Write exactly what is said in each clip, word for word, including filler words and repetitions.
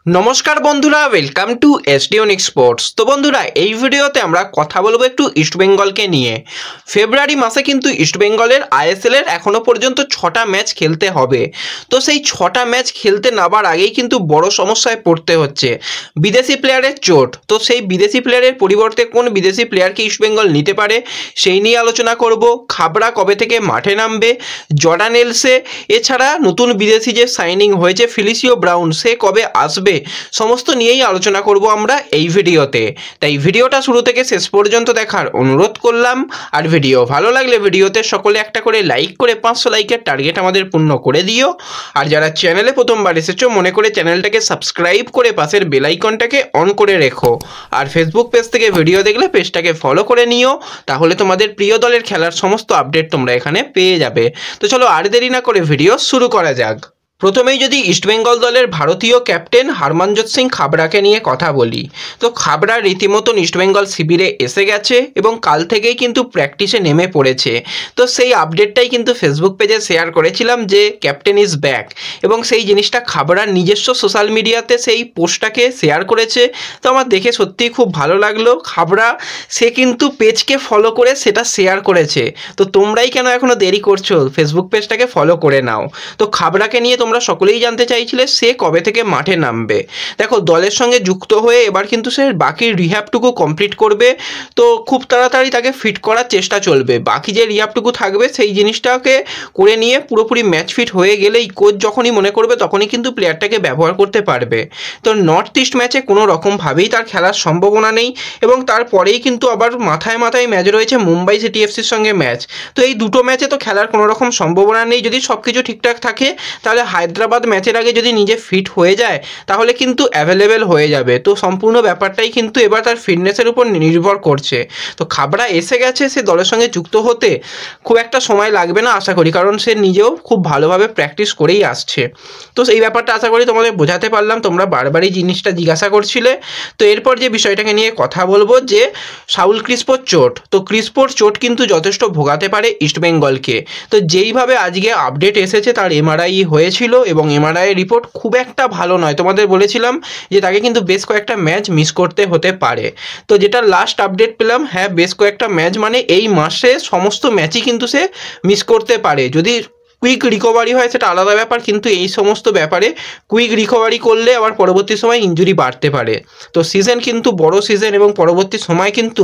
নমস্কার বন্ধুরা, welcome to এসডিওনিক sports. তো বন্ধুরা, এই ভিডিওতে আমরা কথা বলবো একটু ইস্টবেঙ্গলকে নিয়ে। ফেব্রুয়ারি মাসে কিন্তু ইস্টবেঙ্গলের আইএসএলের এখনও পর্যন্ত ছটা ম্যাচ খেলতে হবে। তো সেই ছটা ম্যাচ খেলতে নামার আগেই কিন্তু বড় সমস্যায় পড়তে হচ্ছে, বিদেশি প্লেয়ারের চোট। তো সেই বিদেশি প্লেয়ারের পরিবর্তে কোন বিদেশি প্লেয়ারকে ইস্টবেঙ্গল নিতে পারে সেই নিয়ে আলোচনা করব। খাবড়া কবে থেকে মাঠে নামবে, জর্ডান এলসে, এছাড়া নতুন বিদেশি যে সাইনিং হয়েছে ফেলিসিও ব্রাউন, সে কবে আসবে, সমস্ত নিয়েই আলোচনা করব আমরা এই ভিডিওতে। তাই ভিডিওটা শুরু থেকে শেষ পর্যন্ত দেখার অনুরোধ করলাম। আর ভিডিও ভালো লাগলে ভিডিওতে সকলে একটা করে লাইক করে পাঁচশো লাইকের টার্গেট আমাদের পূর্ণ করে দিও। আর যারা চ্যানেলে প্রথমবার এসেছো মনে করে চ্যানেলটাকে সাবস্ক্রাইব করে পাশের বেল আইকনটাকে অন করে রেখো। আর ফেসবুক পেজ থেকে ভিডিও দেখলে পেজটাকে ফলো করে নিও, তাহলে তোমাদের প্রিয় দলের খেলার সমস্ত আপডেট তোমরা এখানে পেয়ে যাবে। তো চলো আর দেরি না করে ভিডিও শুরু করা যাক। প্রথমেই যদি ইস্টবেঙ্গল দলের ভারতীয় ক্যাপ্টেন হরমনজোত সিং খাবড়াকে নিয়ে কথা বলি, তো খাবড়া রীতিমতন ইস্টবেঙ্গল শিবিরে এসে গেছে এবং কাল থেকেই কিন্তু প্র্যাকটিসে নেমে পড়েছে। তো সেই আপডেটটাই কিন্তু ফেসবুক পেজে শেয়ার করেছিলাম যে ক্যাপ্টেন ইজ ব্যাক, এবং সেই জিনিসটা খাবড়ার নিজস্ব সোশ্যাল মিডিয়াতে সেই পোস্টটাকে শেয়ার করেছে। তো আমার দেখে সত্যিই খুব ভালো লাগলো। খাবড়া সে কিন্তু পেজকে ফলো করে সেটা শেয়ার করেছে। তো তোমরাই কেন এখনও দেরি করছো, ফেসবুক পেজটাকে ফলো করে নাও। তো খাবড়াকে নিয়ে তোমরা সকলেই জানতে চাইছিলে সে কবে থেকে মাঠে নামবে। দেখো, দলের সঙ্গে যুক্ত হয়ে এবার কিন্তু সে বাকি রিহ্যাবটুকু কমপ্লিট করবে। তো খুব তাড়াতাড়ি তাকে ফিট করার চেষ্টা চলবে। বাকি যে রিহ্যাবটুকু থাকবে সেই জিনিসটাকে করে নিয়ে পুরোপুরি ম্যাচ ফিট হয়ে গেলেই কোচ যখনই মনে করবে তখনই কিন্তু প্লেয়ারটাকে ব্যবহার করতে পারবে। তো নর্থ ইস্ট ম্যাচে কোনো রকমভাবেই তার খেলার সম্ভাবনা নেই, এবং তারপরেই কিন্তু আবার মাথায় মাথায় ম্যাচ রয়েছে মুম্বাই সিটি এফসির সঙ্গে ম্যাচ। তো এই দুটো ম্যাচে তো খেলার কোনো রকম সম্ভাবনা নেই। যদি সব কিছু ঠিকঠাক থাকে তাহলে হায়দ্রাবাদ ম্যাচের আগে যদি নিজে ফিট হয়ে যায় তাহলে কিন্তু অ্যাভেলেবেল হয়ে যাবে। তো সম্পূর্ণ ব্যাপারটাই কিন্তু এবার তার ফিটনেসের উপর নির্ভর করছে। তো খাবড়া এসে গেছে, সে দলের সঙ্গে যুক্ত হতে খুব একটা সময় লাগবে না আশা করি, কারণ সে নিজেও খুব ভালোভাবে প্র্যাকটিস করেই আসছে। তো এই ব্যাপারটা আশা করি তোমাদের বোঝাতে পারলাম, তোমরা বারবারই জিনিসটা জিজ্ঞাসা করছিলে। তো এরপর যে বিষয়টাকে নিয়ে কথা বলবো যে সাউল ক্রিসপোর চোট। তো ক্রিসপোর চোট কিন্তু যথেষ্ট ভোগাতে পারে ইস্টবেঙ্গলকে। তো যেইভাবে আজকে আপডেট এসেছে তার এমআরআই হয়েছিল এবং এমআরআই রিপোর্ট খুব একটা ভালো নয়। তোমাদের বলেছিলাম যে তাকে কিন্তু বেশ কয়েকটা ম্যাচ মিস করতে হতে পারে। তো যেটা লাস্ট আপডেট পেলাম, হ্যাঁ বেশ কয়েকটা ম্যাচ মানে এই মাসে সমস্ত ম্যাচই কিন্তু সে মিস করতে পারে। যদি কুইক রিকভারি হয় সেটা আলাদা ব্যাপার, কিন্তু এই সমস্ত ব্যাপারে কুইক রিকভারি করলে আবার পরবর্তী সময় ইনজুরি বাড়তে পারে। তো সিজন কিন্তু বড় সিজন, এবং পরবর্তী সময় কিন্তু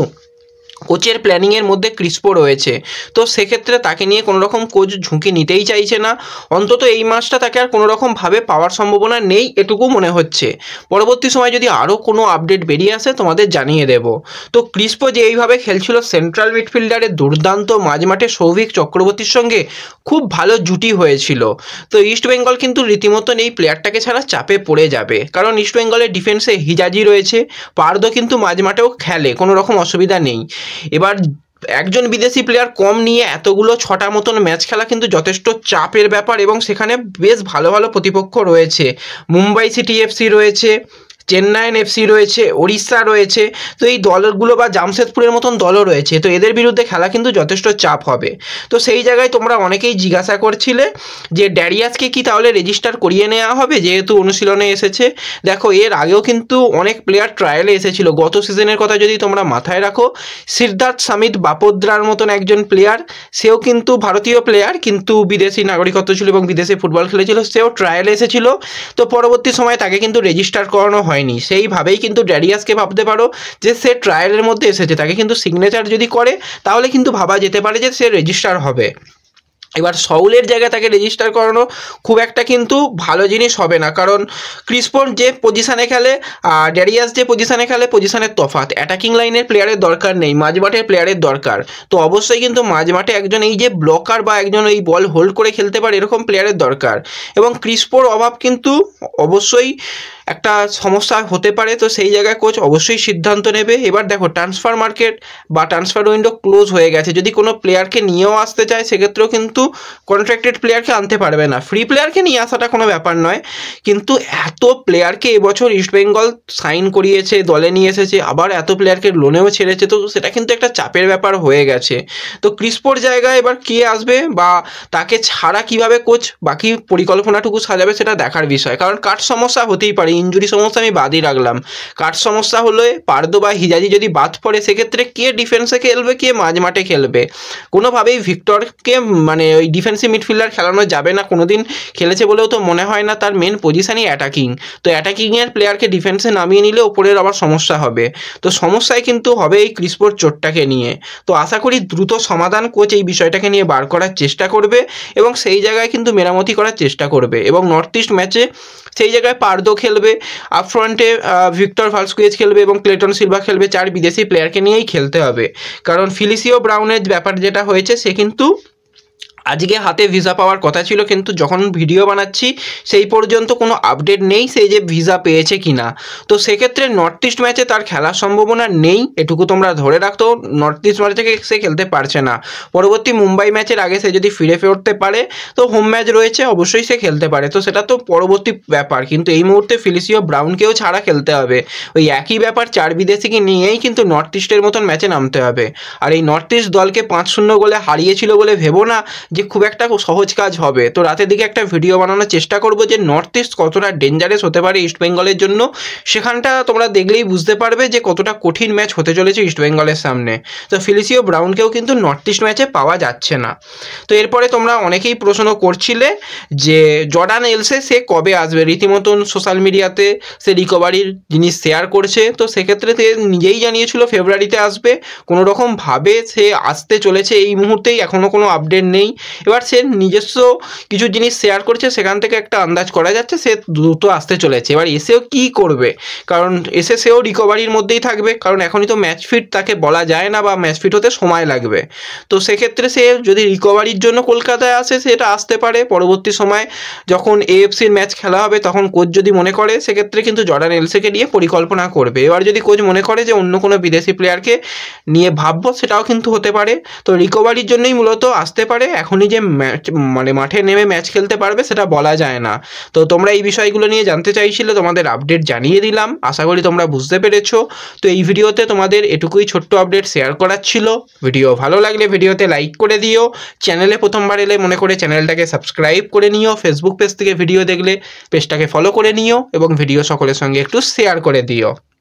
কোচের প্ল্যানিংয়ের মধ্যে ক্রিসপো রয়েছে। তো সেক্ষেত্রে তাকে নিয়ে কোনো রকম কোচ ঝুঁকি নিতেই চাইছে না। অন্তত এই মাসটা তাকে আর কোনো রকমভাবে পাওয়ার সম্ভাবনা নেই, এটুকু মনে হচ্ছে। পরবর্তী সময় যদি আরও কোনো আপডেট বেরিয়ে আসে তোমাদের জানিয়ে দেব। তো ক্রিসপো যে এইভাবে খেলছিল, সেন্ট্রাল মিডফিল্ডারের দুর্দান্ত মাঝমাঠে সৌভিক চক্রবর্তীর সঙ্গে খুব ভালো জুটি হয়েছিল। তো ইস্টবেঙ্গল কিন্তু রীতিমতন এই প্লেয়ারটাকে ছাড়া চাপে পড়ে যাবে, কারণ ইস্টবেঙ্গলের ডিফেন্সে হিজাজি রয়েছে, পার্দো কিন্তু মাঝমাঠেও খেলে, কোনো রকম অসুবিধা নেই। এবার একজন বিদেশি প্লেয়ার কম নিয়ে এতগুলো ছটা মতন ম্যাচ খেলা কিন্তু যথেষ্ট চাপের ব্যাপার, এবং সেখানে বেশ ভালো ভালো প্রতিপক্ষ রয়েছে। মুম্বাই সিটি এফসি রয়েছে, চেন্নাইন এফসি রয়েছে, ওড়িশা রয়েছে। তো এই দলগুলো বা জামশেদপুরের মতন দলও রয়েছে। তো এদের বিরুদ্ধে খেলা কিন্তু যথেষ্ট চাপ হবে। তো সেই জায়গায় তোমরা অনেকেই জিজ্ঞাসা করছিলে যে ড্যারিয়াসকে কি তাহলে রেজিস্টার করিয়ে নেওয়া হবে যেহেতু অনুশীলনে এসেছে। দেখো, এর আগেও কিন্তু অনেক প্লেয়ার ট্রায়ালে এসেছিল। গত সিজনের কথা যদি তোমরা মাথায় রাখো, সিদ্ধার্থ সামিত বাপোদ্রার মতন একজন প্লেয়ার, সেও কিন্তু ভারতীয় প্লেয়ার কিন্তু বিদেশি নাগরিকত্ব ছিল এবং বিদেশে ফুটবল খেলেছিল, সেও ট্রায়ালে এসেছিল। তো পরবর্তী সময় তাকে কিন্তু রেজিস্টার করানো হয়নি। সেইভাবেই কিন্তু ড্যারিয়াসকে ভাবতে পারো যে সে ট্রায়ালের মধ্যে এসেছে, তাকে কিন্তু সিগনেচার যদি করে তাহলে কিন্তু ভাবা যেতে পারে যে সে রেজিস্টার হবে। এবার সাউলের জায়গায় তাকে রেজিস্টার করানো খুব একটা কিন্তু ভালো জিনিস হবে না, কারণ ক্রিসপোর যে পজিশানে খেলে আর ড্যারিয়াস যে পজিশানে খেলে পজিশানের তফাৎ। অ্যাটাকিং লাইনের প্লেয়ারের দরকার নেই, মাঝমাঠের প্লেয়ারের দরকার। তো অবশ্যই কিন্তু মাঝমাঠে একজন এই যে ব্লকার বা একজন এই বল হোল্ড করে খেলতে পারে এরকম প্লেয়ারের দরকার, এবং ক্রিসপোর অভাব কিন্তু অবশ্যই একটা সমস্যা হতে পারে। তো সেই জায়গায় কোচ অবশ্যই সিদ্ধান্ত নেবে। এবার দেখো, ট্রান্সফার মার্কেট বা ট্রান্সফার উইন্ডো ক্লোজ হয়ে গেছে। যদি কোনো প্লেয়ারকে নিয়েও আসতে চায় সেক্ষেত্রেও কিন্তু কন্ট্রাক্টেড প্লেয়ারকে আনতে পারবে না। ফ্রি প্লেয়ারকে নিয়ে আসাটা কোনো ব্যাপার নয়, কিন্তু এত প্লেয়ারকে এবছর ইস্টবেঙ্গল সাইন করিয়েছে, দলে নিয়ে এসেছে, আবার এত প্লেয়ারকে লোনেও ছেড়েছে। তো সেটা কিন্তু একটা চাপের ব্যাপার হয়ে গেছে। তো ক্রিসপোর জায়গায় এবার কে আসবে বা তাকে ছাড়া কিভাবে কোচ বাকি পরিকল্পনাটুকু সাজাবে সেটা দেখার বিষয়, কারণ কাট সমস্যা হতেই পারে, ইনজুরি সমস্যা আমি বাদই রাখলাম, কাঠ সমস্যা হলে পারদো বা হিজাজি যদি বাদ পড়ে সেক্ষেত্রে কে ডিফেন্সে খেলবে, কে মাঝ মাঠে খেলবে? কোনোভাবেই ভিক্টরকে মানে ওই ডিফেন্সিভ মিডফিল্ডার খেলানো যাবে না, কোনো দিন খেলেছে বলেও তো মনে হয় না। তার মেন পজিশনই অ্যাটাকিং, তো অ্যাটাকিংয়ের প্লেয়ারকে ডিফেন্সে নামিয়ে নিলে ওপরের আবার সমস্যা হবে। তো সমস্যায় কিন্তু হবে এই ক্রিসপোর চোটটাকে নিয়ে। তো আশা করি দ্রুত সমাধান কোচ এই বিষয়টাকে নিয়ে বার করার চেষ্টা করবে এবং সেই জায়গায় কিন্তু মেরামতি করার চেষ্টা করবে। এবং নর্থ ইস্ট ম্যাচে সেই জায়গায় পারদো খেলবে, আপফ্রন্টে ভিক্টর ভালস্কুয়েজ খেলবে এবং ক্লেটন সিলভা খেলবে। চার বিদেশি প্লেয়ারকে নিয়েই খেলতে হবে, কারণ ফিলিসিও ব্রাউনের ব্যাপার যেটা হয়েছে সে কিন্তু আজকে হাতে ভিসা পাওয়ার কথা ছিল, কিন্তু যখন ভিডিও বানাচ্ছি সেই পর্যন্ত কোনো আপডেট নেই সেই যে ভিসা পেয়েছে কিনা। তো সেক্ষেত্রে নর্থ ইস্ট ম্যাচে তার খেলার সম্ভাবনা নেই, এটুকু তোমরা ধরে রাখতো। নর্থ ইস্ট ম্যাচ থেকে সে খেলতে পারছে না। পরবর্তী মুম্বাই ম্যাচের আগে সে যদি ফিরে ফিরতে পারে তো হোম ম্যাচ রয়েছে, অবশ্যই সে খেলতে পারে, তো সেটা তো পরবর্তী ব্যাপার। কিন্তু এই মুহূর্তে ফিলিসিও ব্রাউনকেও ছাড়া খেলতে হবে। ওই একই ব্যাপার, চার বিদেশিকে নিয়েই কিন্তু নর্থ ইস্টের মতন ম্যাচে নামতে হবে। আর এই নর্থ ইস্ট দলকে পাঁচ শূন্য গোলে হারিয়েছিল বলে ভেবো না যে খুব একটা সহজ কাজ হবে। তো রাতের দিকে একটা ভিডিও বানানোর চেষ্টা করব যে নর্থ ইস্ট কতটা ডেঞ্জারাস হতে পারে ইস্ট বেঙ্গলের জন্য, সেখানটা তোমরা দেখলেই বুঝতে পারবে যে কতটা কঠিন ম্যাচ হতে চলেছে ইস্ট বেঙ্গলের সামনে। তো ফিলিসিও ব্রাউনকেও কিন্তু নর্থ ইস্ট ম্যাচে পাওয়া যাচ্ছে না। তো এরপরে তোমরা অনেকেই প্রশ্ন করছিলে যে জর্ডান এলসে সে কবে আসবে, রীতিমতন সোশ্যাল মিডিয়াতে সে রিকভারির জিনিস শেয়ার করছে। তো সেক্ষেত্রে সে নিজেই জানিয়েছিল ফেব্রুয়ারিতে আসবে, কোনো রকমভাবে সে আসতে চলেছে এই মুহূর্তেই, এখনও কোনো আপডেট নেই। এবার সে নিজস্ব কিছু জিনিস শেয়ার করছে, সেখান থেকে একটা আন্দাজ করা যাচ্ছে সে দ্রুত আসতে চলেছে। এবার এসেও কী করবে, কারণ এসে সেও রিকভারির মধ্যেই থাকবে, কারণ এখনই তো ম্যাচ ফিট তাকে বলা যায় না বা ম্যাচ ফিট হতে সময় লাগবে। তো সেক্ষেত্রে সে যদি রিকভারির জন্য কলকাতায় আসে সেটা আসতে পারে পরবর্তী সময় যখন এএফসির ম্যাচ খেলা হবে, তখন কোচ যদি মনে করে সেক্ষেত্রে কিন্তু জর্ডান এলসেকে নিয়ে পরিকল্পনা করবে। এবার যদি কোচ মনে করে যে অন্য কোনো বিদেশি প্লেয়ারকে নিয়ে ভাববো, সেটাও কিন্তু হতে পারে। তো রিকভারির জন্যই মূলত আসতে পারে, এখনই যে ম্যাচ মানে মাঠে নেমে ম্যাচ খেলতে পারবে সেটা বলা যায় না। তো তোমরা এই বিষয়গুলো নিয়ে জানতে চাইছিলে, তোমাদের আপডেট জানিয়ে দিলাম, আশা করি তোমরা বুঝতে পেরেছো। তো এই ভিডিওতে তোমাদের এটুকুই ছোট্ট আপডেট শেয়ার করার ছিল। ভিডিও ভালো লাগলে ভিডিওতে লাইক করে দিও, চ্যানেলে প্রথমবার এলে মনে করে চ্যানেলটাকে সাবস্ক্রাইব করে নিও, ফেসবুক পেজ থেকে ভিডিও দেখলে পেজটাকে ফলো করে নিও এবং ভিডিও সকলের সঙ্গে একটু শেয়ার করে দিও।